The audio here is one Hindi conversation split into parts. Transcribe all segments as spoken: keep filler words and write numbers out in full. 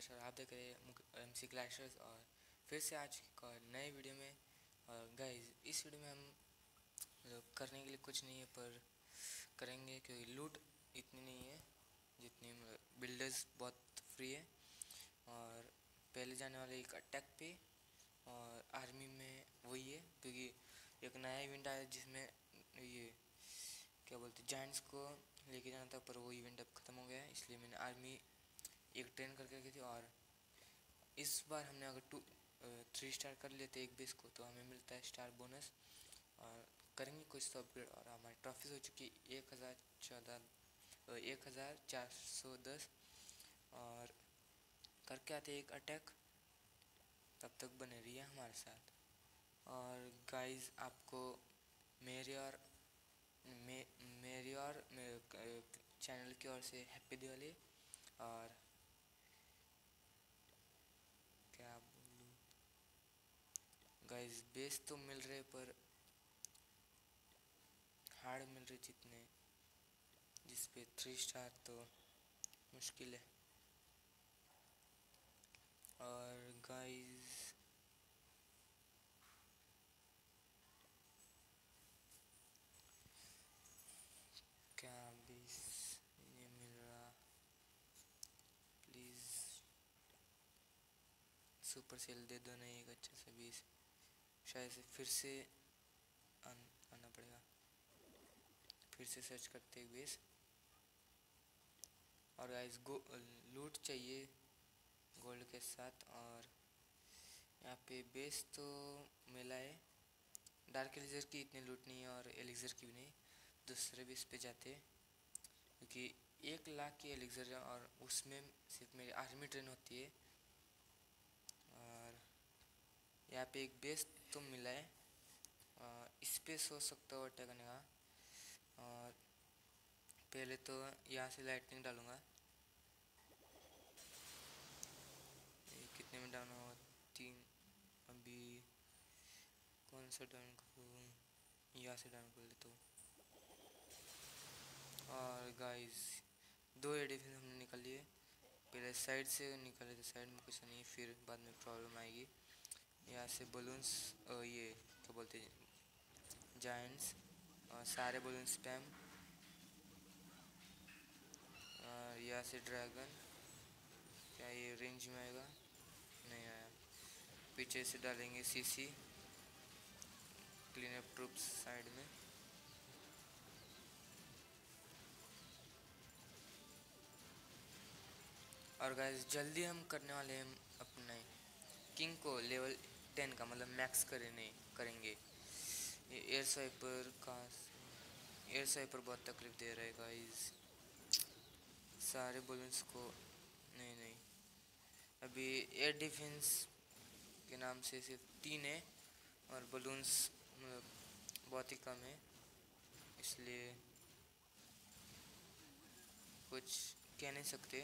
और आप देख रहे हैं एम सी क्लैशर्स। और फिर से आज का नए वीडियो में। और गाइस इस वीडियो में हम मतलब करने के लिए कुछ नहीं है, पर करेंगे क्योंकि लूट इतनी नहीं है जितनी बिल्डर्स बहुत फ्री है। और पहले जाने वाले एक अटैक पे और आर्मी में वही है, क्योंकि एक नया इवेंट आया जिसमें ये क्या बोलते जायंट्स को लेके जाना था, पर वो इवेंट अब ख़त्म हो गया है। इसलिए मैंने आर्मी एक ट्रेन करके रखी थी। और इस बार हमने अगर टू थ्री स्टार कर लेते एक बेस को तो हमें मिलता है स्टार बोनस। और करेंगे कुछ तो अपग्रेड। और हमारी ट्रॉफीज हो चुकी एक हज़ार चौदह एक हज़ार चार सौ दस। और करके आते एक अटैक, तब तक बने रहिए हमारे साथ। और गाइस आपको मेरे और मे, मेरी और मेरे चैनल की ओर से हैप्पी दिवाली। और क्या बोलूँ गाइस, बेस तो मिल रहे पर हार्ड मिल रहे जितने, जिस पे थ्री स्टार तो मुश्किल है। और गाइस क्या बेस नहीं मिल रहा, प्लीज़ सुपर सेल दे दो ना एक अच्छा सा बेस। शायद से फिर से आन, आना पड़ेगा, फिर से सर्च करते हैं बेस। और गाइस गो लूट चाहिए गोल्ड के साथ। और यहाँ पे बेस तो मिला है, डार्क एलिजर की इतनी लूट नहीं है और एलिजर की भी नहीं। दूसरे बेस पे जाते हैं क्योंकि एक लाख की एलिजर है और उसमें सिर्फ मेरी आर्मी ट्रेन होती है। और यहाँ पे एक बेस तो मिला है, इस पे सोच सकता हूँ अटैक करने का। और पहले तो यहाँ से लाइटनिंग डालूंगा। कितने में डाउन हो, तीन। अभी कौन सा डाउन करूँ, यहाँ से डाउन कर लेता हूँ। और गाइस दो एडिफिन हमने निकाल लिए, पहले साइड से निकाले तो साइड में कुछ नहीं, फिर बाद में प्रॉब्लम आएगी। यहाँ से बलून्स ये क्या बोलते हैं जायंट्स, और सारे बलून स्पैम। और यहाँ से ड्रैगन, क्या ये रेंज में आएगा, नहीं आया। पीछे से डालेंगे CC clean up troops side में। और गाइस जल्दी हम करने वाले हैं अपने किंग को लेवल टेन का, मतलब मैक्स करने करेंगे। ये एयर स्वाइपर का एयर स्वाइपर बहुत तकलीफ दे रहा है गाइस, सारे बलून्स को। नहीं नहीं अभी एयर डिफेंस के नाम से सिर्फ तीन है और बलून्स मतलब बहुत ही कम है, इसलिए कुछ कह नहीं सकते।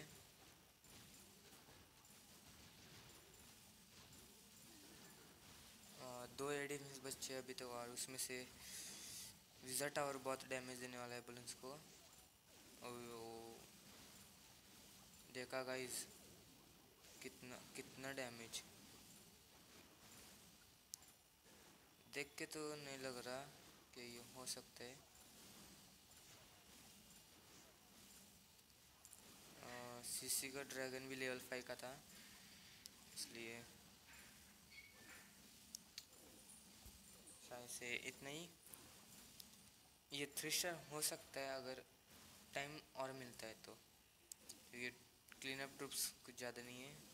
और दो एयर डिफेंस बच्चे अभी तक तो, और उसमें से विज़र टावर बहुत डैमेज देने वाला है बलून्स को। और देखा गाइस कितना कितना डैमेज, देख के तो नहीं लग रहा कि ये हो सकता है। सीसी का ड्रैगन भी लेवल फाइव का था, इसलिए शायद से इतना ही। ये थ्री स्टार हो सकता है अगर टाइम और मिलता है तो, ये क्लीन अप ट्रूप्स कुछ ज़्यादा नहीं है।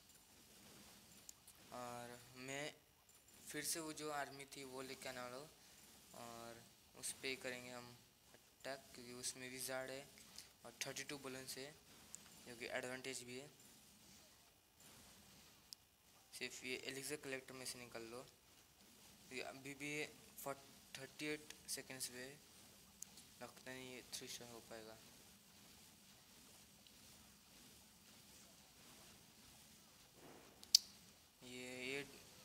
और मैं फिर से वो जो आर्मी थी वो लेके आने वाला हूँ, और उस पर ही करेंगे हम अटैक, क्योंकि उसमें विज़ार्ड है और थर्टी टू बलून्स है, जो कि एडवांटेज भी है। सिर्फ ये एलिक्सर कलेक्टर में से निकल लो, ये अभी भी फॉर थर्टी एट सेकेंड्स पे लगता नहीं ये थ्री स्टार हो पाएगा। ये ये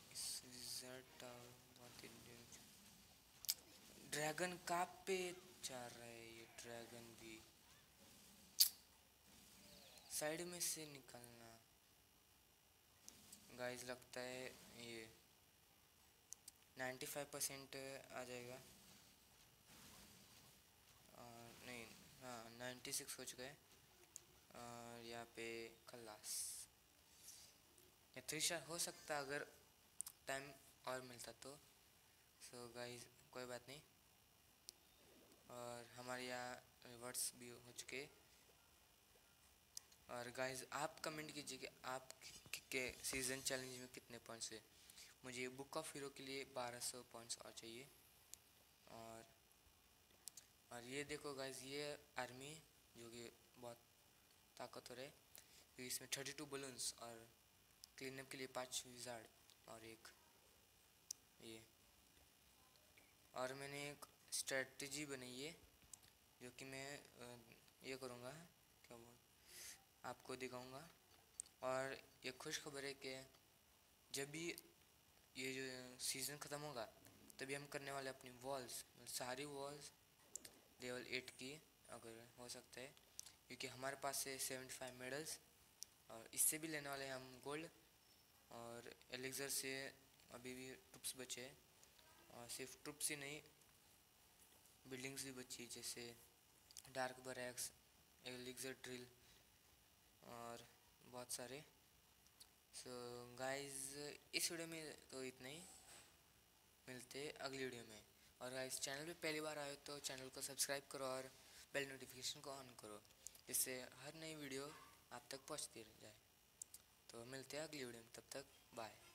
ड्रैगन कहाँ पे जा रहा है, ये ड्रैगन भी साइड में से निकलना। गाइस लगता है ये नाइन्टी फाइव परसेंट आ जाएगा। और नहीं, हाँ नाइन्टी सिक्स हो चुका है। और यहाँ पे खल्लास या थ्री स्टार हो सकता अगर टाइम और मिलता तो। सो गाइस कोई बात नहीं। और हमारे यहाँ रिवर्ट्स भी हो चुके। और गाइस आप कमेंट कीजिए कि आप के सीज़न चैलेंज में कितने पॉइंट्स है। मुझे बुक ऑफ हीरो के लिए बारह सौ पॉइंट्स और चाहिए। और और ये देखो गाइस, ये आर्मी जो कि बहुत ताकतवर है, क्योंकि इसमें थर्टी टू बलून्स और क्लीन अप के लिए पाँच विजार्ड और एक ये। और मैंने एक स्ट्रेटजी बनाई है जो कि मैं ये करूँगा, क्या बोल आपको दिखाऊंगा। और ये खुश खबर है कि जब भी ये जो सीज़न ख़त्म होगा तभी हम करने वाले अपनी वॉल्स, सारी वॉल्स लेवल एट की अगर हो सकता है, क्योंकि हमारे पास है सेवेंटी फाइव मेडल्स। और इससे भी लेने वाले हैं हम गोल्ड। और एलिक्सर से अभी भी ट्रुप्स बचे हैं, और सिर्फ ट्रुप्स ही नहीं, बिल्डिंग्स भी बची, जैसे डार्क बरैक्स, एलिक्सर ड्रिल और बहुत सारे। सो so, गाइस इस वीडियो में तो इतना ही, मिलते हैं अगली वीडियो में। और गाइस चैनल पे पहली बार आए तो चैनल को सब्सक्राइब करो और बेल नोटिफिकेशन को ऑन करो, जिससे हर नई वीडियो आप तक पहुंचती रह जाए। तो मिलते हैं अगली वीडियो में, तब तक बाय।